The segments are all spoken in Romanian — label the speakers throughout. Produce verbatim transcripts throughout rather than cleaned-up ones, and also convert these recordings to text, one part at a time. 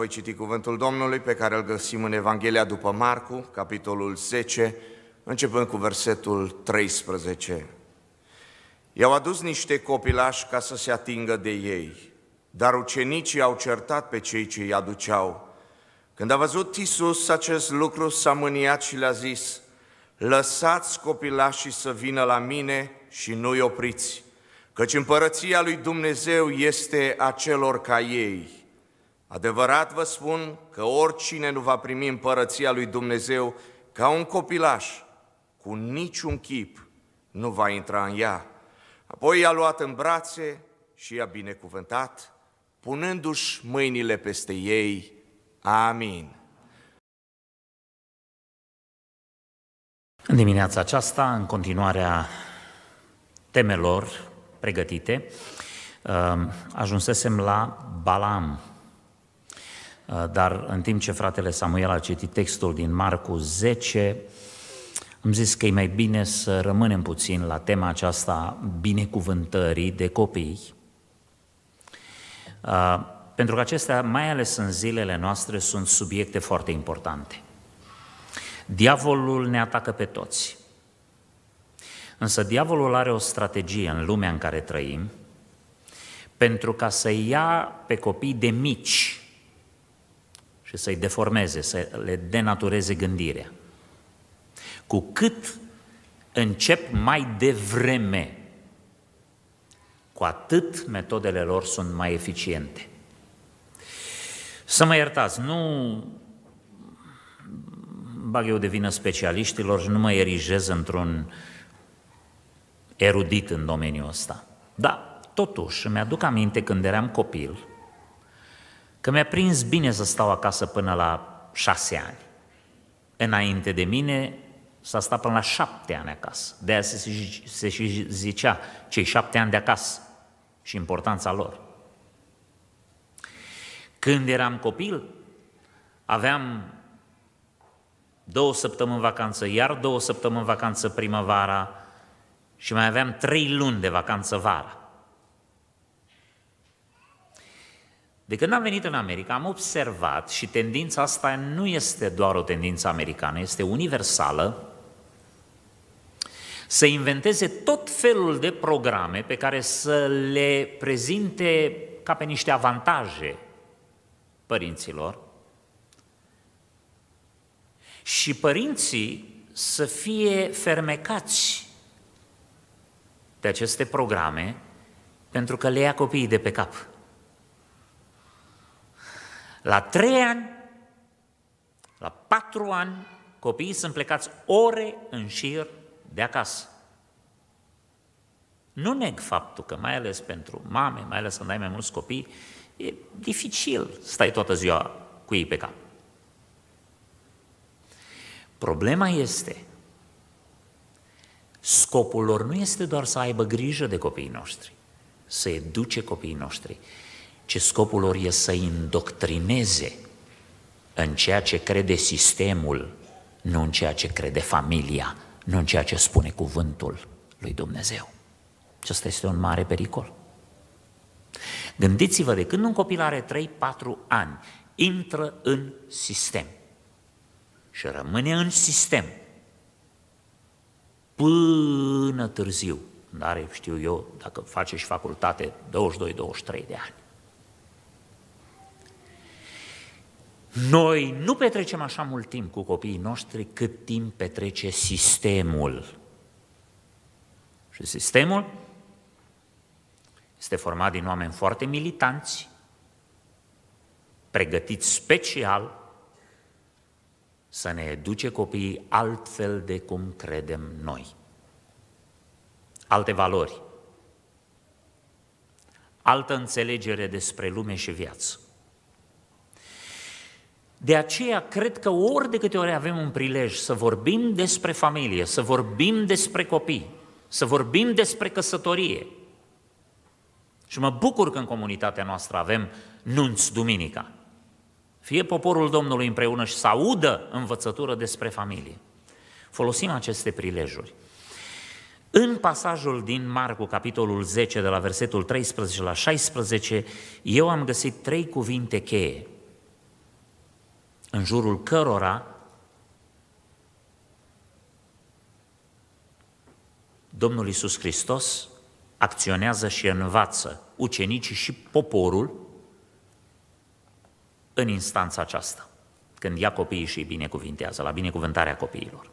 Speaker 1: voi citi cuvântul Domnului pe care îl găsim în Evanghelia după Marcu, capitolul zece, începând cu versetul treisprezece. I-au adus niște copilași ca să se atingă de ei, dar ucenicii au certat pe cei ce îi aduceau. Când a văzut Iisus acest lucru, s-a mâniat și le-a zis: lăsați copilașii să vină la mine și nu-i opriți, căci împărăția lui Dumnezeu este a celor ca ei. Adevărat vă spun că oricine nu va primi împărăția lui Dumnezeu ca un copilaș, cu niciun chip nu va intra în ea. Apoi i-a luat în brațe și i-a binecuvântat, punându-și mâinile peste ei. Amin.
Speaker 2: În dimineața aceasta, în continuarea temelor pregătite, ajunsesem la Balaam. Dar în timp ce fratele Samuel a citit textul din Marcu zece, am zis că e mai bine să rămânem puțin la tema aceasta binecuvântării de copii, pentru că acestea, mai ales în zilele noastre, sunt subiecte foarte importante. Diavolul ne atacă pe toți, însă diavolul are o strategie în lumea în care trăim pentru ca să ia pe copii de mici și să-i deformeze, să le denatureze gândirea. Cu cât încep mai devreme, cu atât metodele lor sunt mai eficiente. Să mă iertați, nu bag eu de vină specialiștilor și nu mă erigez într-un erudit în domeniul ăsta. Da, totuși îmi aduc aminte când eram copil că mi-a prins bine să stau acasă până la șase ani. Înainte de mine s-a stat până la șapte ani acasă. De aia se, se și zicea cei șapte ani de acasă și importanța lor. Când eram copil, aveam două săptămâni vacanță, iar două săptămâni vacanță primăvara și mai aveam trei luni de vacanță vara. De când am venit în America, am observat, și tendința asta nu este doar o tendință americană, este universală, să inventeze tot felul de programe pe care să le prezinte ca pe niște avantaje părinților și părinții să fie fermecați de aceste programe pentru că le ia copiii de pe cap. La trei ani, la patru ani, copiii sunt plecați ore în șir de acasă. Nu neg faptul că, mai ales pentru mame, mai ales când ai mai mulți copii, e dificil să stai toată ziua cu ei pe cap. Problema este, scopul lor nu este doar să aibă grijă de copiii noștri, să educe copiii noștri, ci scopul lor este să indoctrineze în ceea ce crede sistemul, nu în ceea ce crede familia, nu în ceea ce spune cuvântul lui Dumnezeu. Acesta este un mare pericol. Gândiți-vă, de când un copil are trei patru ani, intră în sistem și rămâne în sistem până târziu, când are, știu eu, dacă face și facultate, douăzeci și doi douăzeci și trei de ani. Noi nu petrecem așa mult timp cu copiii noștri cât timp petrece sistemul. Și sistemul este format din oameni foarte militanți, pregătiți special să ne educe copiii altfel de cum credem noi. Alte valori, altă înțelegere despre lume și viață. De aceea cred că ori de câte ori avem un prilej să vorbim despre familie, să vorbim despre copii, să vorbim despre căsătorie, și mă bucur că în comunitatea noastră avem nunți duminica, fie poporul Domnului împreună și să audă învățătură despre familie. Folosim aceste prilejuri. În pasajul din Marcu, capitolul zece, de la versetul treisprezece la șaisprezece, eu am găsit trei cuvinte cheie. în jurul cărora Domnul Iisus Hristos acționează și învață ucenicii și poporul în instanța aceasta, când ia copiii și îi binecuvintează, la binecuvântarea copiilor.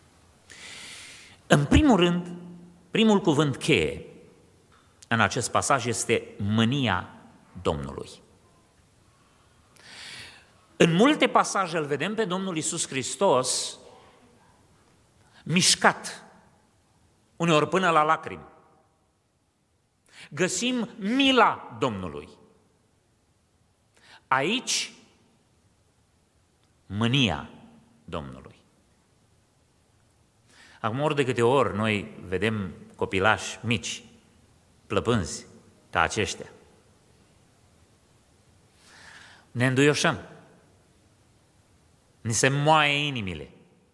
Speaker 2: În primul rând, primul cuvânt cheie în acest pasaj este mânia Domnului. În multe pasaje îl vedem pe Domnul Iisus Hristos mișcat, uneori până la lacrimi. Găsim mila Domnului. Aici, mânia Domnului. Acum, ori de câte ori noi vedem copilași mici, plăpânzi, ca aceștia, ne înduioșăm, ni se moaie inimile.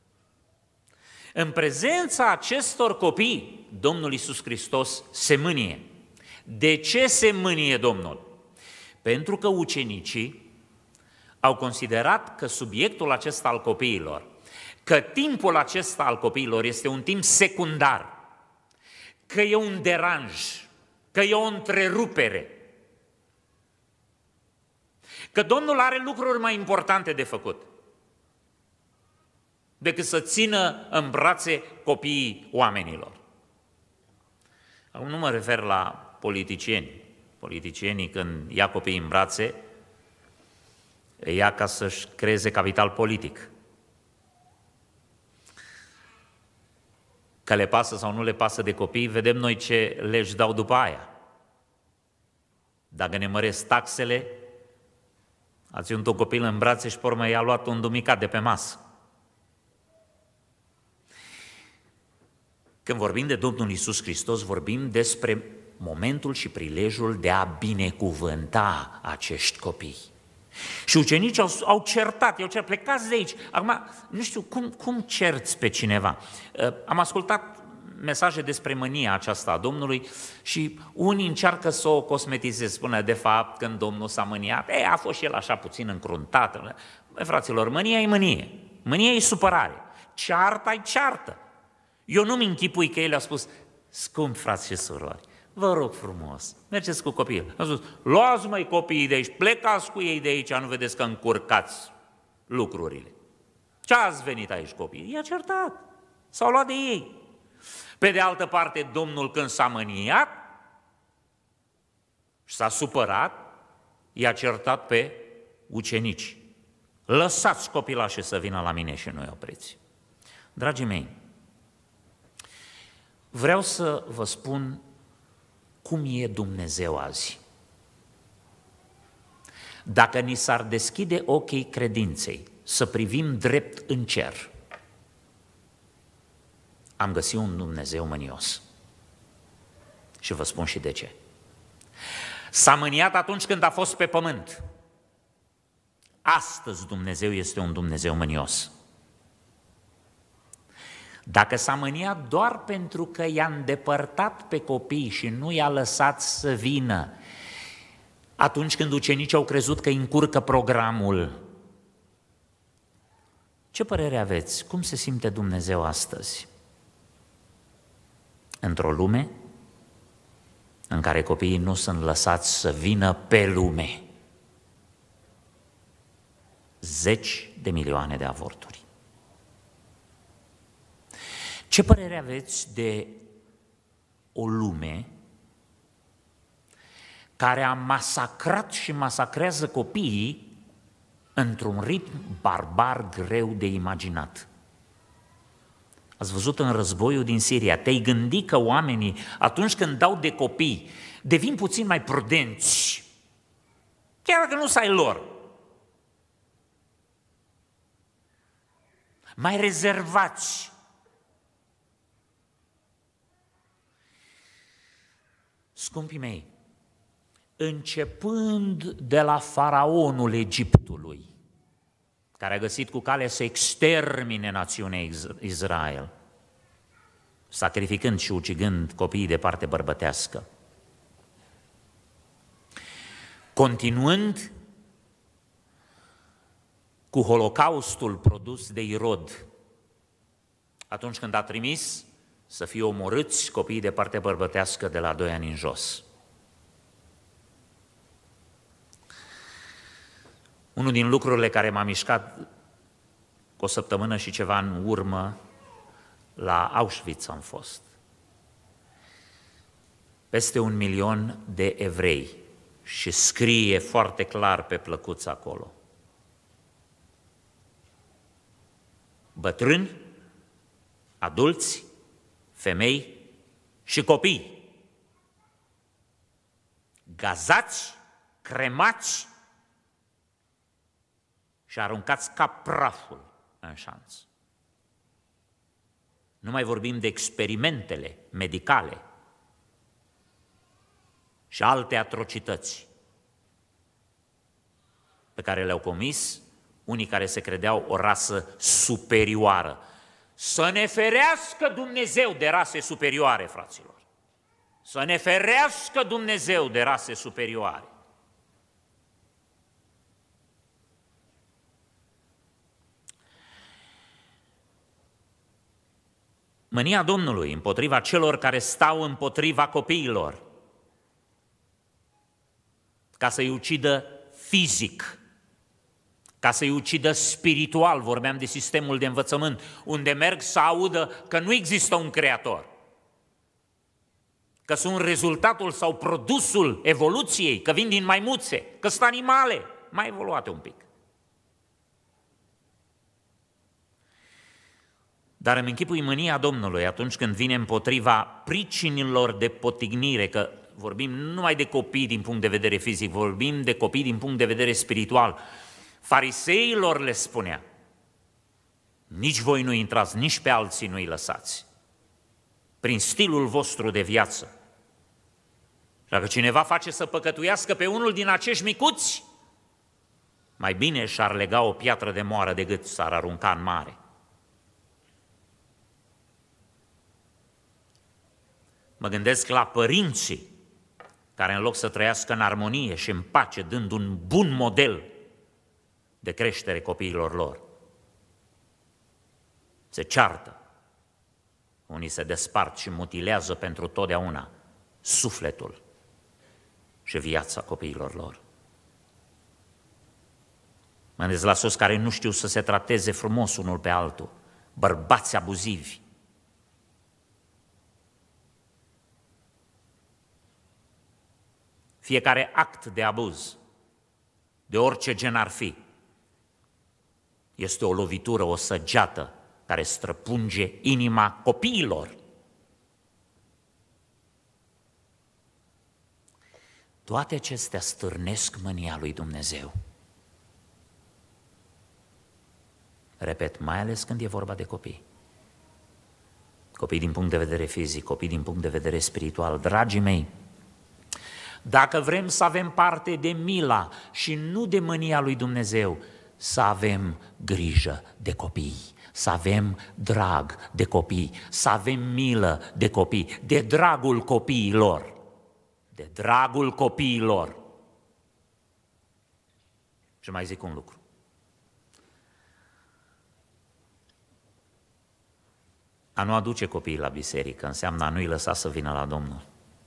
Speaker 2: În prezența acestor copii, Domnul Iisus Hristos se mânie. De ce se mânie Domnul? Pentru că ucenicii au considerat că subiectul acesta al copiilor, că timpul acesta al copiilor este un timp secundar, că e un deranj, că e o întrerupere, că Domnul are lucruri mai importante de făcut decât să țină în brațe copiii oamenilor. Acum nu mă refer la politicieni. Politicienii, când ia copiii în brațe, îi ia ca să-și creeze capital politic. Că le pasă sau nu le pasă de copii, vedem noi ce legi dau după aia. Dacă ne măresc taxele, a ținut un copil în brațe și pe urmă i-a luat un dumicat de pe masă. Când vorbim de Domnul Iisus Hristos, vorbim despre momentul și prilejul de a binecuvânta acești copii. Și ucenicii au, au certat, i-au certat, plecați de aici. Acum, nu știu, cum, cum cerți pe cineva? Am ascultat mesaje despre mânia aceasta a Domnului și unii încearcă să o cosmetizeze, spune de fapt când Domnul s-a mâniat, e, a fost și el așa puțin încruntat. Băi, fraților, mânia e mânie, mânia e supărare, cearta e ceartă. Eu nu-mi închipui că el a spus, scumpi frați și surori, vă rog frumos, mergeți cu copiii. A spus, luați măi copiii de aici, plecați cu ei de aici, nu vedeți că încurcați lucrurile. Ce ați venit aici copiii? I-a certat, s-au luat de ei. Pe de altă parte, Domnul când s-a mâniat și s-a supărat, i-a certat pe ucenici. Lăsați copilașii să vină la mine și nu-i opriți. Dragii mei, vreau să vă spun cum e Dumnezeu azi. Dacă ni s-ar deschide ochii credinței să privim drept în cer, am găsit un Dumnezeu mânios. Și vă spun și de ce. S-a mâniat atunci când a fost pe pământ. Astăzi Dumnezeu este un Dumnezeu mânios. Dacă s-a mâniat doar pentru că i-a îndepărtat pe copii și nu i-a lăsat să vină, atunci când ucenicii au crezut că îi încurcă programul, ce părere aveți? Cum se simte Dumnezeu astăzi? Într-o lume în care copiii nu sunt lăsați să vină pe lume. Zeci de milioane de avorturi. Ce părere aveți de o lume care a masacrat și masacrează copiii într-un ritm barbar greu de imaginat? Ați văzut în războiul din Siria, te-ai gândit că oamenii, atunci când dau de copii, devin puțin mai prudenți, chiar dacă nu s-ai lor, mai rezervați. Scumpii mei, începând de la faraonul Egiptului, care a găsit cu cale să extermine națiunea Israel, sacrificând și ucigând copiii de parte bărbătească, continuând cu holocaustul produs de Irod, atunci când a trimis să fie omorâți copiii de parte bărbătească de la doi ani în jos. Unul din lucrurile care m-a mișcat cu o săptămână și ceva în urmă, la Auschwitz am fost. Peste un milion de evrei și scrie foarte clar pe plăcuță acolo. Bătrâni, adulți, femei și copii, gazați, cremați și aruncați ca praful în șanț. Nu mai vorbim de experimentele medicale și alte atrocități pe care le-au comis unii care se credeau o rasă superioară. Să ne ferească Dumnezeu de rase superioare, fraților! Să ne ferească Dumnezeu de rase superioare! Mânia Domnului împotriva celor care stau împotriva copiilor, ca să-i ucidă fizic, ca să-i ucidă spiritual, vorbeam de sistemul de învățământ, unde merg să audă că nu există un creator, că sunt rezultatul sau produsul evoluției, că vin din maimuțe, că sunt animale mai evoluate un pic. Dar îmi închipui mânia Domnului atunci când vine împotriva pricinilor de potignire, că vorbim nu numai de copii din punct de vedere fizic, vorbim de copii din punct de vedere spiritual. Fariseilor le spunea, nici voi nu intrați, nici pe alții nu-i lăsați, prin stilul vostru de viață. Dacă cineva face să păcătuiască pe unul din acești micuți, mai bine și-ar lega o piatră de moară decât s-ar arunca în mare. Mă gândesc la părinții care în loc să trăiască în armonie și în pace, dând un bun model de creștere copiilor lor, se ceartă, unii se despart și mutilează pentru totdeauna sufletul și viața copiilor lor. Mă gândesc la soți care nu știu să se trateze frumos unul pe altul, bărbați abuzivi. Fiecare act de abuz, de orice gen ar fi, este o lovitură, o săgeată care străpunge inima copiilor. Toate acestea stârnesc mânia lui Dumnezeu. Repet, mai ales când e vorba de copii. Copii din punct de vedere fizic, copii din punct de vedere spiritual. Dragii mei, dacă vrem să avem parte de mila și nu de mânia lui Dumnezeu, să avem grijă de copii, să avem drag de copii, să avem milă de copii, de dragul copiilor, de dragul copiilor. Și mai zic un lucru. A nu aduce copiii la biserică înseamnă a nu-i lăsa să vină la Domnul.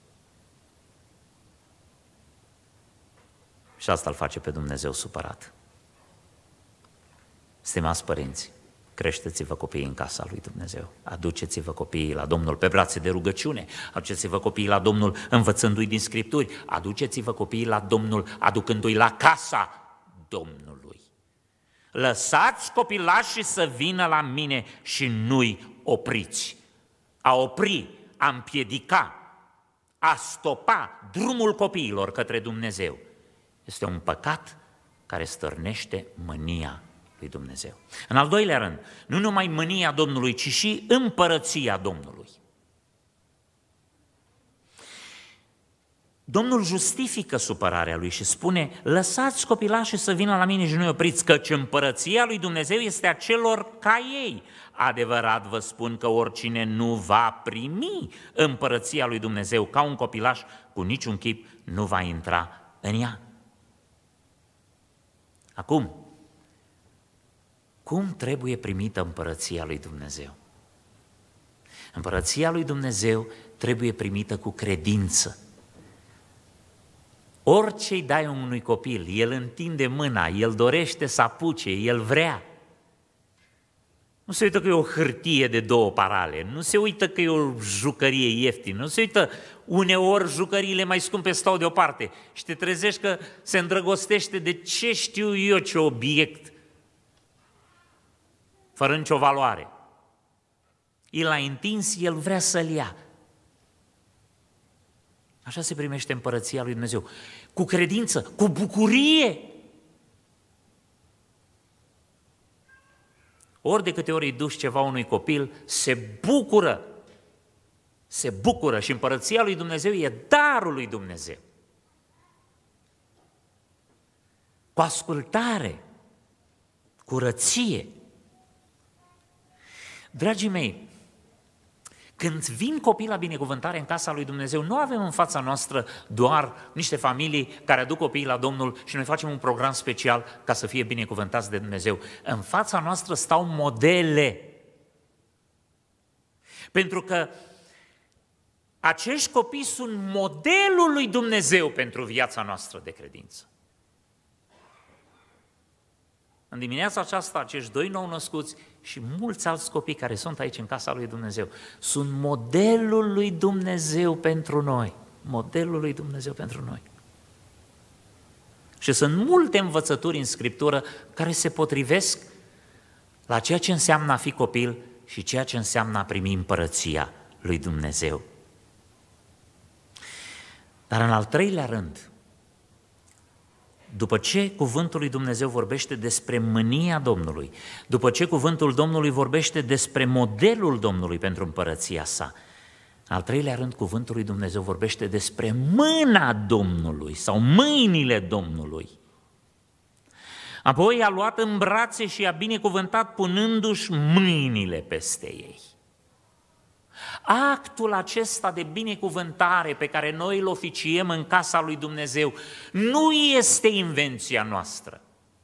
Speaker 2: Și asta îl face pe Dumnezeu supărat. Stimați părinți, creșteți-vă copiii în casa lui Dumnezeu, aduceți-vă copiii la Domnul pe brațe de rugăciune, aduceți-vă copiii la Domnul învățându-i din Scripturi, aduceți-vă copiii la Domnul aducându-i la casa Domnului. Lăsați copilașii să vină la mine și nu-i opriți. A opri, a împiedica, a stopa drumul copiilor către Dumnezeu este un păcat care stârnește mânia lui Dumnezeu. În al doilea rând, nu numai mânia Domnului, ci și împărăția Domnului. Domnul justifică supărarea lui și spune, lăsați copilașii să vină la mine și nu-i opriți, căci împărăția lui Dumnezeu este a celor ca ei. Adevărat vă spun că oricine nu va primi împărăția lui Dumnezeu ca un copilaș, cu niciun chip nu va intra în ea. Acum, cum trebuie primită împărăția lui Dumnezeu? Împărăția lui Dumnezeu trebuie primită cu credință. Orice îi dai unui copil, el întinde mâna, el dorește să apuce, el vrea. Nu se uită că e o hârtie de două parale, nu se uită că e o jucărie ieftină, nu se uită uneori jucăriile mai scumpe stau deoparte și te trezești că se îndrăgostește de ce știu eu ce obiect, fără nicio valoare. El l-a întins, el vrea să-l ia. Așa se primește împărăția lui Dumnezeu. Cu credință, cu bucurie. Ori de câte ori îi duci ceva unui copil, se bucură. Se bucură și împărăția lui Dumnezeu e darul lui Dumnezeu. Cu ascultare, curăție. Dragii mei, când vin copii la binecuvântare în casa lui Dumnezeu, nu avem în fața noastră doar niște familii care aduc copiii la Domnul și noi facem un program special ca să fie binecuvântați de Dumnezeu. În fața noastră stau modele. Pentru că acești copii sunt modelul lui Dumnezeu pentru viața noastră de credință. În dimineața aceasta, acești doi nou-născuți și mulți alți copii care sunt aici în casa lui Dumnezeu sunt modelul lui Dumnezeu pentru noi. Modelul lui Dumnezeu pentru noi. Și sunt multe învățături în Scriptură care se potrivesc la ceea ce înseamnă a fi copil și ceea ce înseamnă a primi împărăția lui Dumnezeu. Dar în al treilea rând, după ce cuvântul lui Dumnezeu vorbește despre mânia Domnului, după ce cuvântul Domnului vorbește despre modelul Domnului pentru împărăția sa, în al treilea rând, cuvântul lui Dumnezeu vorbește despre mâna Domnului sau mâinile Domnului. Apoi a luat în brațe și a binecuvântat punându-și mâinile peste ei. Actul acesta de binecuvântare pe care noi îl oficiem în casa lui Dumnezeu nu este invenția noastră.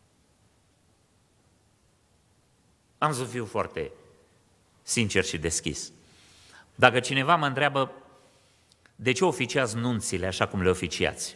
Speaker 2: Am să fiu foarte sincer și deschis. Dacă cineva mă întreabă de ce oficiați nunțile așa cum le oficiați,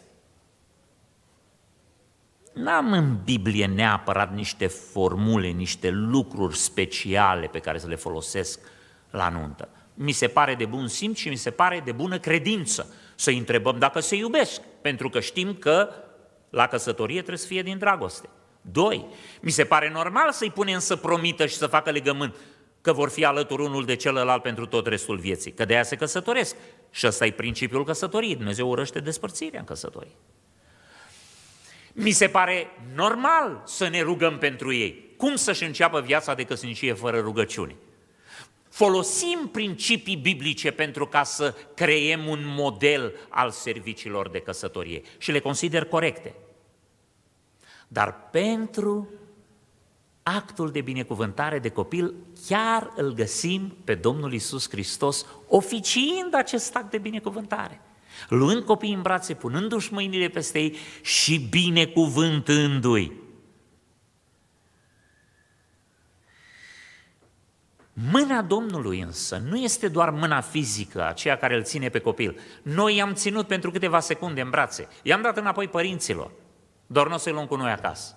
Speaker 2: n-am în Biblie neapărat niște formule, niște lucruri speciale pe care să le folosesc la nuntă. Mi se pare de bun simț și mi se pare de bună credință să-i întrebăm dacă se iubesc, pentru că știm că la căsătorie trebuie să fie din dragoste. Doi, mi se pare normal să-i punem să promită și să facă legământ că vor fi alături unul de celălalt pentru tot restul vieții, că de aia se căsătoresc. Și ăsta e principiul căsătoriei. Dumnezeu urăște despărțirea în căsătorie. Mi se pare normal să ne rugăm pentru ei. Cum să-și înceapă viața de căsnicie fără rugăciune? Folosim principii biblice pentru ca să creăm un model al serviciilor de căsătorie și le consider corecte. Dar pentru actul de binecuvântare de copil, chiar îl găsim pe Domnul Iisus Hristos oficiind acest act de binecuvântare, luând copiii în brațe, punându-și mâinile peste ei și binecuvântându-i. Mâna Domnului însă nu este doar mâna fizică, aceea care îl ține pe copil. Noi i-am ținut pentru câteva secunde în brațe, i-am dat înapoi părinților, doar nu o să-i luăm cu noi acasă.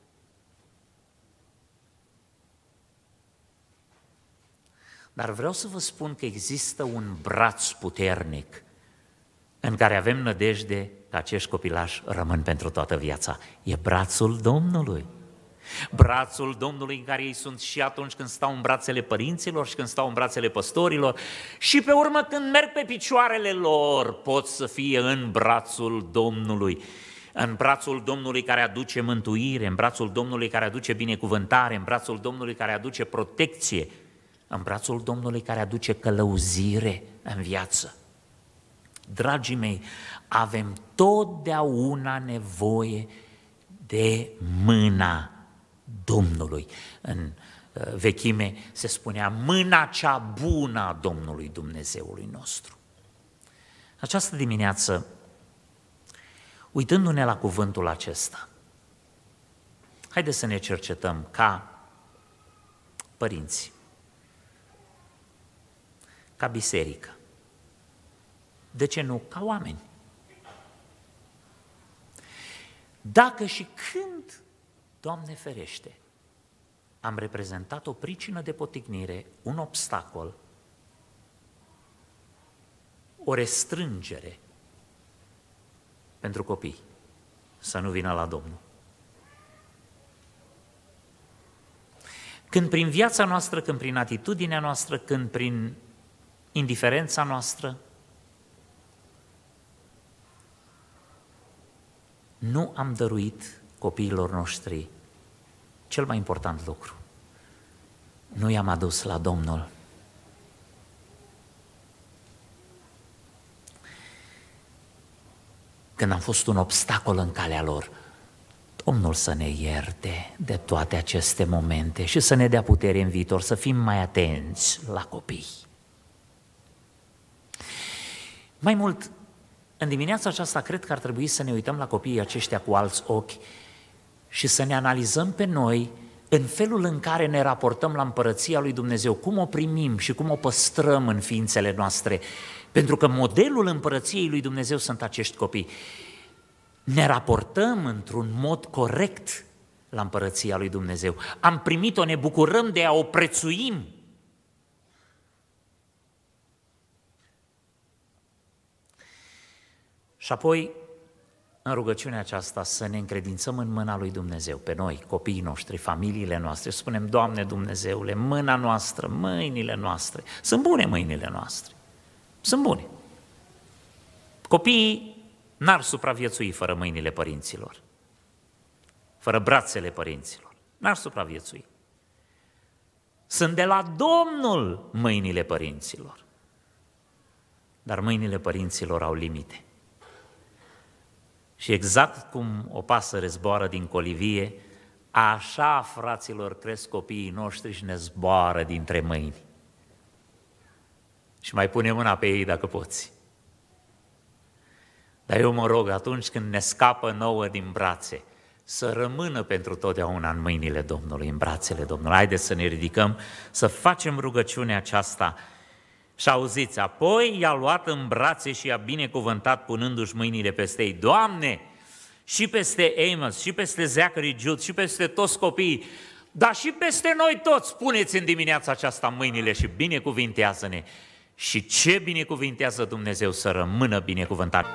Speaker 2: Dar vreau să vă spun că există un braț puternic în care avem nădejde că acești copilași rămân pentru toată viața. E brațul Domnului. Brațul Domnului în care ei sunt și atunci când stau în brațele părinților și când stau în brațele păstorilor și pe urmă când merg pe picioarele lor pot să fie în brațul Domnului. În brațul Domnului care aduce mântuire, în brațul Domnului care aduce binecuvântare, în brațul Domnului care aduce protecție, în brațul Domnului care aduce călăuzire în viață. Dragii mei, avem totdeauna nevoie de mâna Domnului. În vechime se spunea mâna cea bună a Domnului Dumnezeului nostru. Această dimineață, uitându-ne la cuvântul acesta, haideți să ne cercetăm ca părinți, ca biserică, de ce nu ca oameni? Dacă și când, Doamne ferește, am reprezentat o pricină de poticnire, un obstacol, o restrângere pentru copii, să nu vină la Domnul. Când prin viața noastră, când prin atitudinea noastră, când prin indiferența noastră, nu am dăruit copiilor noștri cel mai important lucru. Nu i-am adus la Domnul. Când am fost un obstacol în calea lor, Domnul să ne ierte de toate aceste momente și să ne dea putere în viitor, să fim mai atenți la copii. Mai mult, în dimineața aceasta cred că ar trebui să ne uităm la copiii aceștia cu alți ochi și să ne analizăm pe noi în felul în care ne raportăm la împărăția lui Dumnezeu, cum o primim și cum o păstrăm în ființele noastre, pentru că modelul împărăției lui Dumnezeu sunt acești copii. Ne raportăm într-un mod corect la împărăția lui Dumnezeu. Am primit-o, ne bucurăm de ea, o prețuim. Și apoi, în rugăciunea aceasta, să ne încredințăm în mâna lui Dumnezeu, pe noi, copiii noștri, familiile noastre, să spunem, Doamne Dumnezeule, mâna noastră, mâinile noastre, sunt bune mâinile noastre, sunt bune. Copiii n-ar supraviețui fără mâinile părinților, fără brațele părinților, n-ar supraviețui. Sunt de la Domnul mâinile părinților, dar mâinile părinților au limite. Și exact cum o pasăre zboară din colivie, așa, fraților, cresc copiii noștri și ne zboară dintre mâini. Și mai pune mâna pe ei dacă poți. Dar eu mă rog, atunci când ne scapă nouă din brațe, să rămână pentru totdeauna în mâinile Domnului, în brațele Domnului. Haideți să ne ridicăm, să facem rugăciunea aceasta. Și auziți, apoi i-a luat în brațe și i-a binecuvântat punându-și mâinile peste ei. Doamne, și peste Amos, și peste Zachary Jude, și peste toți copiii, dar și peste noi toți, puneți în dimineața aceasta mâinile și binecuvintează-ne. Și ce binecuvintează Dumnezeu să rămână binecuvântat.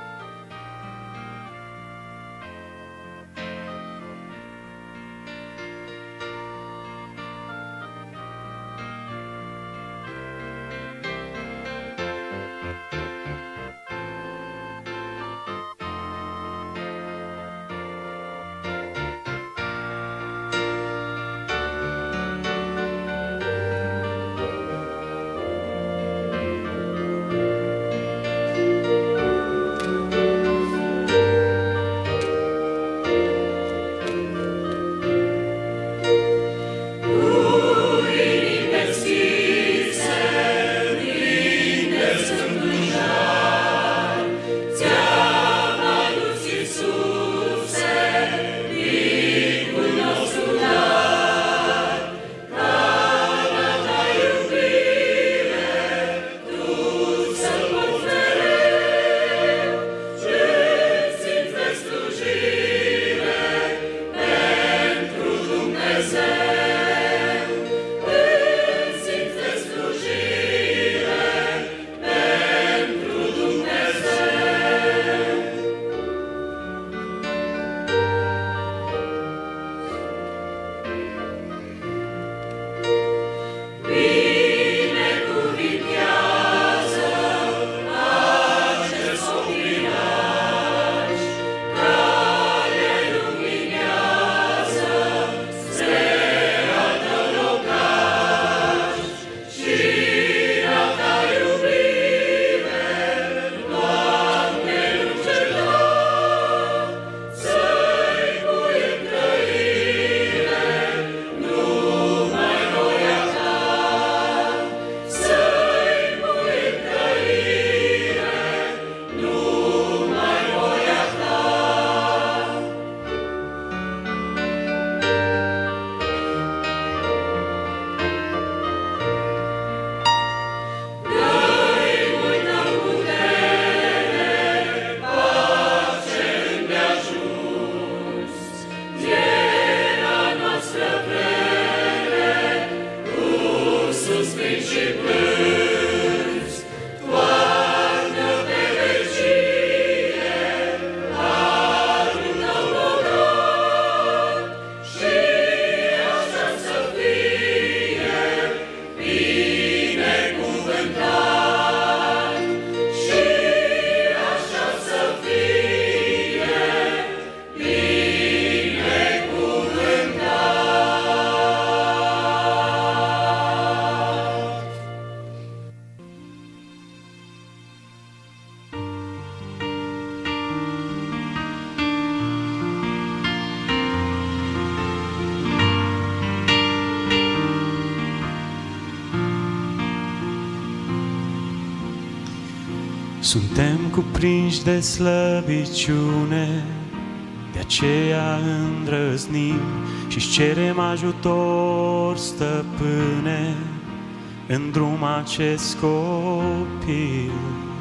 Speaker 3: Suntem cuprinși de slăbiciune, de aceea îndrăznim și-ți cerem ajutor, Stăpâne, în drum acest copil.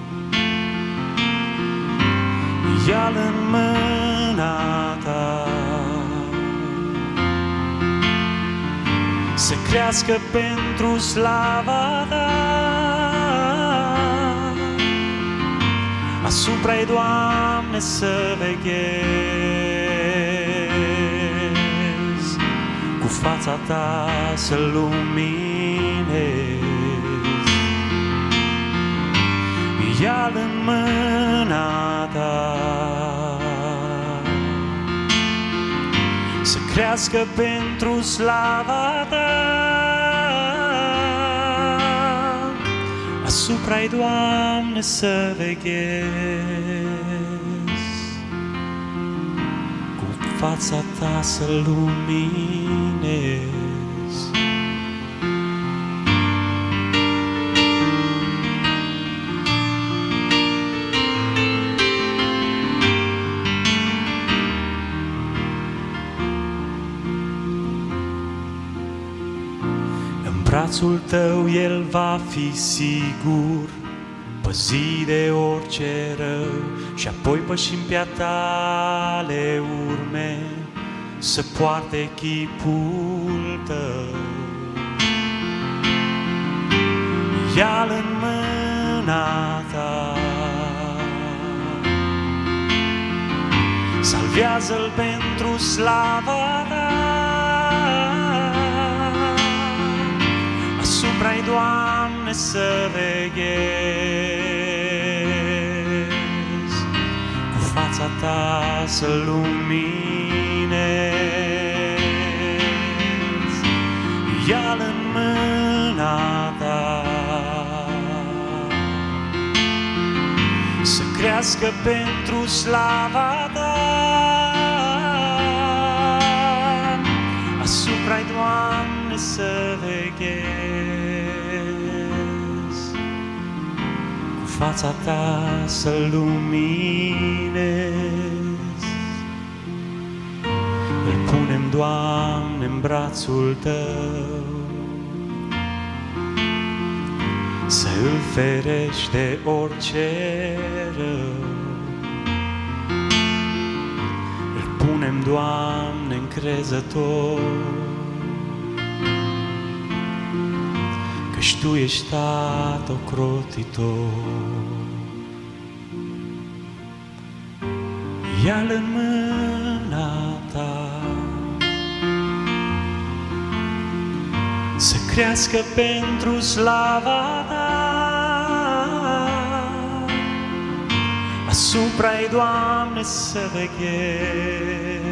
Speaker 3: Ia-l în mâna ta, să crească pentru slava ta. Asupra-i, Doamne, să veghezi, cu fața ta să luminezi. Ia-l în mâna ta, să crească pentru slava ta. Asupra-i, Doamne, să veghezi, cu fața ta să luminezi. În brațul tău el va fi sigur, păzit de orice rău, și apoi pășim pe-a tale urme, să poarte chipul tău. Ia-l în mâna ta, salvează-l pentru slava ta. Asupra-i, Doamne, să veghezi, cu fața ta să luminezi. Ia-l în mâna ta, să crească pentru slava ta. Asupra-i, Doamne, să veghezi, cu fața ta să luminezi. Îl punem, Doamne, în brațul tău, să îl ferești de orice rău. Îl punem, Doamne, încrezător, căci Tu ești Tată ocrotitor. Ia-l în mâna ta, să crească pentru slava ta. Asupra-i, Doamne, să veghezi,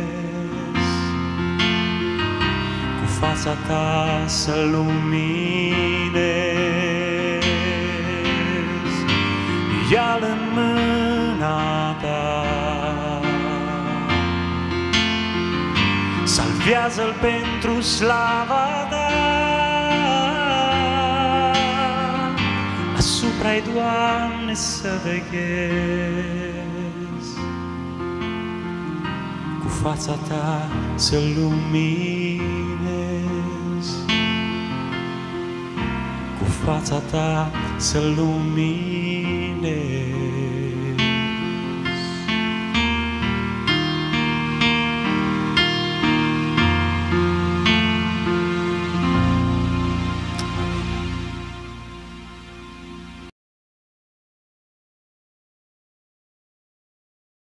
Speaker 3: cu fața ta să luminezi. Ia-l în mâna ta, salvează-l pentru slava ta. Asupra-i, Doamne, să veghezi, cu fața ta să luminezi. Cu fața ta să luminezi.